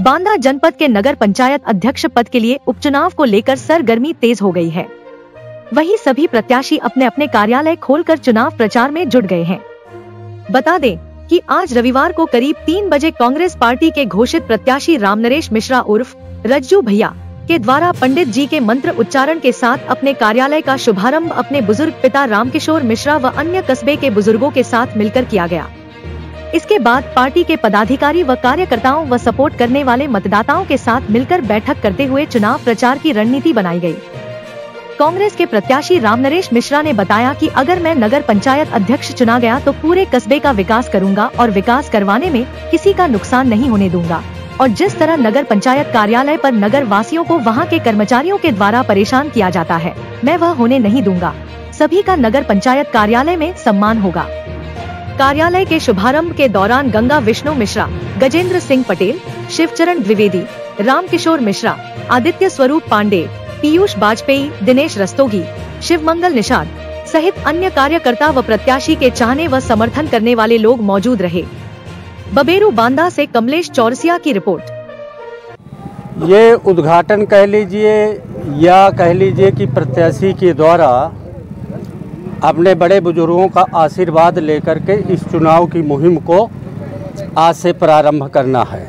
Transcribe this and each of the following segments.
बांदा जनपद के नगर पंचायत अध्यक्ष पद के लिए उपचुनाव को लेकर सरगर्मी तेज हो गई है। वहीं सभी प्रत्याशी अपने अपने कार्यालय खोलकर चुनाव प्रचार में जुट गए हैं। बता दें कि आज रविवार को करीब 3 बजे कांग्रेस पार्टी के घोषित प्रत्याशी रामनरेश मिश्रा उर्फ रज्जू भैया के द्वारा पंडित जी के मंत्र उच्चारण के साथ अपने कार्यालय का शुभारंभ अपने बुजुर्ग पिता रामकिशोर मिश्रा व अन्य कस्बे के बुजुर्गों के साथ मिलकर किया गया। इसके बाद पार्टी के पदाधिकारी व कार्यकर्ताओं व सपोर्ट करने वाले मतदाताओं के साथ मिलकर बैठक करते हुए चुनाव प्रचार की रणनीति बनाई गई। कांग्रेस के प्रत्याशी रामनरेश मिश्रा ने बताया कि अगर मैं नगर पंचायत अध्यक्ष चुना गया तो पूरे कस्बे का विकास करूंगा और विकास करवाने में किसी का नुकसान नहीं होने दूंगा, और जिस तरह नगर पंचायत कार्यालय पर नगर वासियों को वहां के कर्मचारियों के द्वारा परेशान किया जाता है, मैं वह होने नहीं दूंगा। सभी का नगर पंचायत कार्यालय में सम्मान होगा। कार्यालय के शुभारंभ के दौरान गंगा विष्णु मिश्रा, गजेंद्र सिंह पटेल, शिवचरण द्विवेदी, रामकिशोर मिश्रा, आदित्य स्वरूप पांडे, पीयूष बाजपेयी, दिनेश रस्तोगी, शिवमंगल निषाद सहित अन्य कार्यकर्ता व प्रत्याशी के चाहने व समर्थन करने वाले लोग मौजूद रहे। बबेरू बांदा से कमलेश चौरसिया की रिपोर्ट। ये उद्घाटन कह लीजिए या कह लीजिए कि प्रत्याशी के द्वारा अपने बड़े बुजुर्गों का आशीर्वाद लेकर के इस चुनाव की मुहिम को आज से प्रारंभ करना है।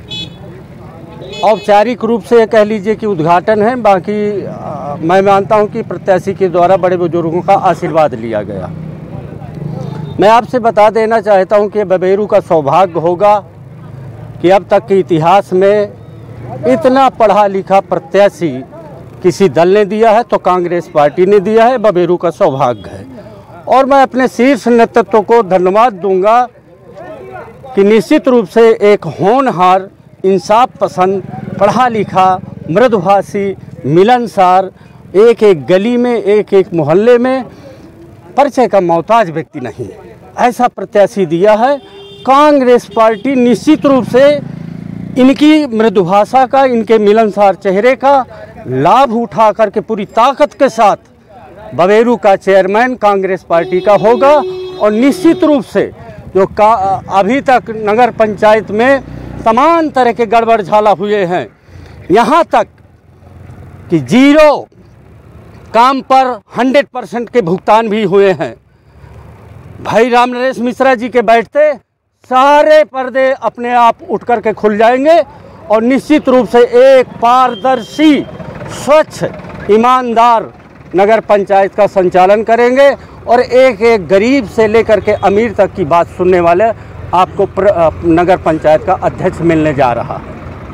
औपचारिक रूप से कह लीजिए कि उद्घाटन है, बाकी मैं मानता हूं कि प्रत्याशी के द्वारा बड़े बुजुर्गों का आशीर्वाद लिया गया। मैं आपसे बता देना चाहता हूं कि बबेरू का सौभाग्य होगा कि अब तक के इतिहास में इतना पढ़ा लिखा प्रत्याशी किसी दल ने दिया है तो कांग्रेस पार्टी ने दिया है। बबेरू का सौभाग्य है और मैं अपने शीर्ष नेतृत्व को धन्यवाद दूंगा कि निश्चित रूप से एक होनहार, इंसाफ पसंद, पढ़ा लिखा, मृदुभाषी, मिलनसार, एक एक गली में, एक एक मोहल्ले में परिचय का मोहताज व्यक्ति नहीं, ऐसा प्रत्याशी दिया है। कांग्रेस पार्टी निश्चित रूप से इनकी मृदुभाषा का, इनके मिलनसार चेहरे का लाभ उठा करके पूरी ताकत के साथ बबेरू का चेयरमैन कांग्रेस पार्टी का होगा। और निश्चित रूप से जो अभी तक नगर पंचायत में तमाम तरह के गड़बड़ झाला हुए हैं, यहाँ तक कि जीरो काम पर 100% के भुगतान भी हुए हैं। भाई रामनरेश मिश्रा जी के बैठते सारे पर्दे अपने आप उठ करके खुल जाएंगे और निश्चित रूप से एक पारदर्शी, स्वच्छ, ईमानदार नगर पंचायत का संचालन करेंगे और एक एक गरीब से लेकर के अमीर तक की बात सुनने वाले आपको नगर पंचायत का अध्यक्ष मिलने जा रहा है।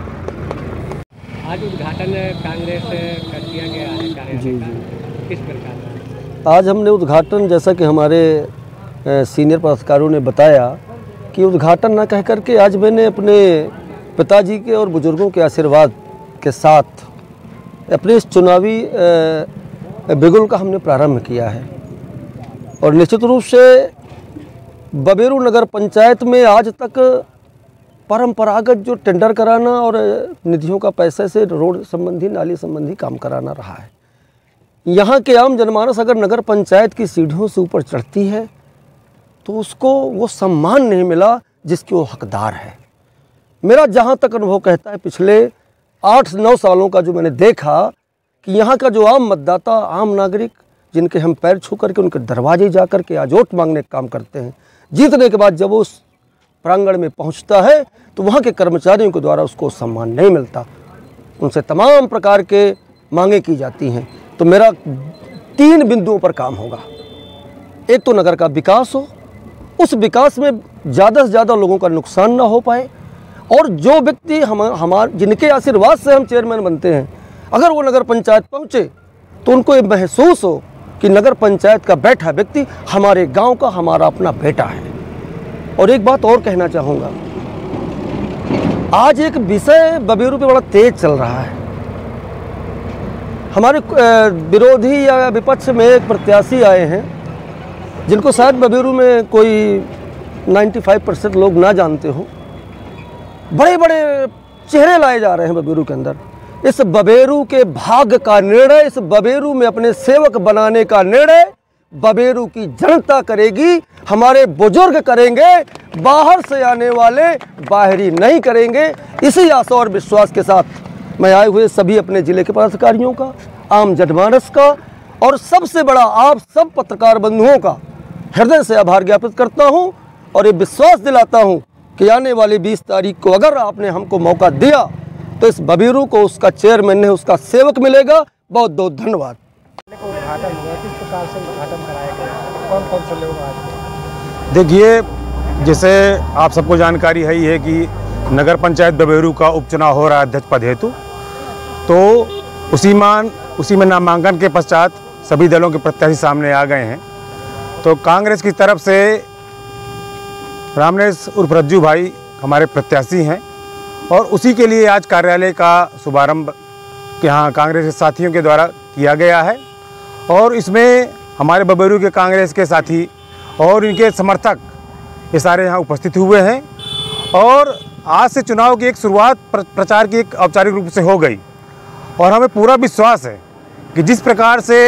आज उद्घाटन कांग्रेस कर दिया गया है। जी, किस प्रकार का? आज हमने उद्घाटन, जैसा कि हमारे सीनियर पदाधिकारियों ने बताया कि उद्घाटन न कह करके आज मैंने अपने पिताजी के और बुजुर्गों के आशीर्वाद के साथ अपने इस चुनावी बिगुल का हमने प्रारंभ किया है। और निश्चित रूप से बबेरू नगर पंचायत में आज तक परंपरागत जो टेंडर कराना और निधियों का पैसे से रोड संबंधी, नाली संबंधी काम कराना रहा है। यहाँ के आम जनमानस अगर नगर पंचायत की सीढ़ियों से ऊपर चढ़ती है तो उसको वो सम्मान नहीं मिला जिसके वो हकदार है। मेरा जहाँ तक अनुभव कहता है, पिछले 8-9 सालों का जो मैंने देखा कि यहाँ का जो आम मतदाता, आम नागरिक, जिनके हम पैर छू करके उनके दरवाजे जा कर के आज वोट मांगने का काम करते हैं, जीतने के बाद जब वो उस प्रांगण में पहुँचता है तो वहाँ के कर्मचारियों के द्वारा उसको सम्मान नहीं मिलता। उनसे तमाम प्रकार के मांगे की जाती हैं। तो मेरा 3 बिंदुओं पर काम होगा। एक तो नगर का विकास हो, उस विकास में ज़्यादा से ज़्यादा लोगों का नुकसान ना हो पाए, और जो व्यक्ति जिनके आशीर्वाद से हम चेयरमैन बनते हैं, अगर वो नगर पंचायत पहुँचे तो उनको ये महसूस हो कि नगर पंचायत का बैठा व्यक्ति हमारे गांव का, हमारा अपना बेटा है। और एक बात और कहना चाहूँगा, आज एक विषय बबेरू पे बड़ा तेज चल रहा है। हमारे विरोधी या विपक्ष में एक प्रत्याशी आए हैं जिनको शायद बबेरू में कोई 95% लोग ना जानते हो। बड़े बड़े चेहरे लाए जा रहे हैं बबेरू के अंदर। इस बबेरू के भाग्य का निर्णय, इस बबेरू में अपने सेवक बनाने का निर्णय बबेरू की जनता करेगी, हमारे बुजुर्ग करेंगे, बाहर से आने वाले बाहरी नहीं करेंगे। इसी आशा और विश्वास के साथ मैं आए हुए सभी अपने ज़िले के पदाधिकारियों का, आम जनमानस का और सबसे बड़ा आप सब पत्रकार बंधुओं का हृदय से आभार ज्ञापित करता हूं और ये विश्वास दिलाता हूं कि आने वाली 20 तारीख को अगर आपने हमको मौका दिया तो इस बबीरू को उसका चेयरमैन है, उसका सेवक मिलेगा। बहुत बहुत धन्यवाद। उद्घाटन हुआ, किस प्रकार से उद्घाटन कराया गया, कौन कौन से लोग आए? देखिए, जैसे आप सबको जानकारी है ही है कि नगर पंचायत बबेरू का उपचुनाव हो रहा है अध्यक्ष पद हेतु। तो उसी में नामांकन के पश्चात सभी दलों के प्रत्याशी सामने आ गए हैं। तो कांग्रेस की तरफ से रामनेश उर्फ रज्जू भाई हमारे प्रत्याशी हैं और उसी के लिए आज कार्यालय का शुभारंभ यहाँ कांग्रेस के साथियों के द्वारा किया गया है और इसमें हमारे बबेरू के कांग्रेस के साथी और इनके समर्थक ये सारे यहाँ उपस्थित हुए हैं और आज से चुनाव की एक शुरुआत प्रचार की एक औपचारिक रूप से हो गई और हमें पूरा विश्वास है कि जिस प्रकार से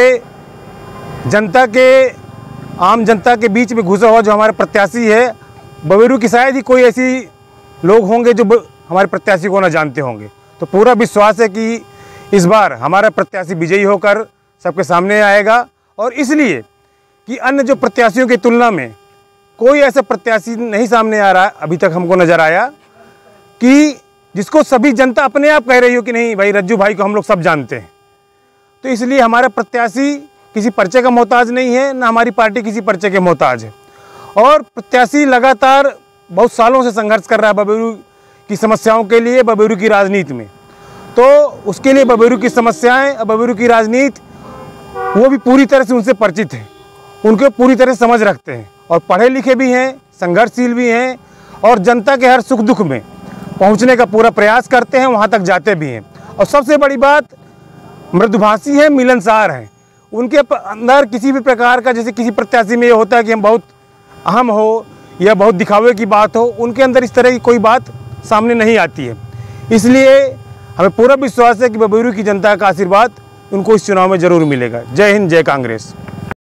आम जनता के बीच में घुसा हुआ जो हमारे प्रत्याशी है, बबेरू की शायद ही कोई ऐसी लोग होंगे जो हमारे प्रत्याशी को न जानते होंगे। तो पूरा विश्वास है कि इस बार हमारा प्रत्याशी विजयी होकर सबके सामने आएगा और इसलिए कि अन्य जो प्रत्याशियों की तुलना में कोई ऐसा प्रत्याशी नहीं सामने आ रहा है, अभी तक हमको नज़र आया कि जिसको सभी जनता अपने आप कह रही हो कि नहीं भाई रज्जू भाई को हम लोग सब जानते हैं। तो इसलिए हमारा प्रत्याशी किसी पर्चे का मोहताज नहीं है, ना हमारी पार्टी किसी पर्चे के मोहताज है और प्रत्याशी लगातार बहुत सालों से संघर्ष कर रहा है बबेरू की समस्याओं के लिए, बबेरू की राजनीति में। तो उसके लिए बबेरू की समस्याएं और बबेरू की राजनीति वो भी पूरी तरह से उनसे परिचित है, उनको पूरी तरह समझ रखते हैं और पढ़े लिखे भी हैं, संघर्षशील भी हैं और जनता के हर सुख दुख में पहुंचने का पूरा प्रयास करते हैं, वहां तक जाते भी हैं। और सबसे बड़ी बात मृदुभाषी हैं, मिलनसार हैं। उनके अंदर किसी भी प्रकार का, जैसे किसी प्रत्याशी में ये होता है कि हम बहुत अहम हो या बहुत दिखावे की बात हो, उनके अंदर इस तरह की कोई बात सामने नहीं आती है। इसलिए हमें पूरा विश्वास है कि बबेरू की जनता का आशीर्वाद उनको इस चुनाव में ज़रूर मिलेगा। जय हिंद, जय कांग्रेस।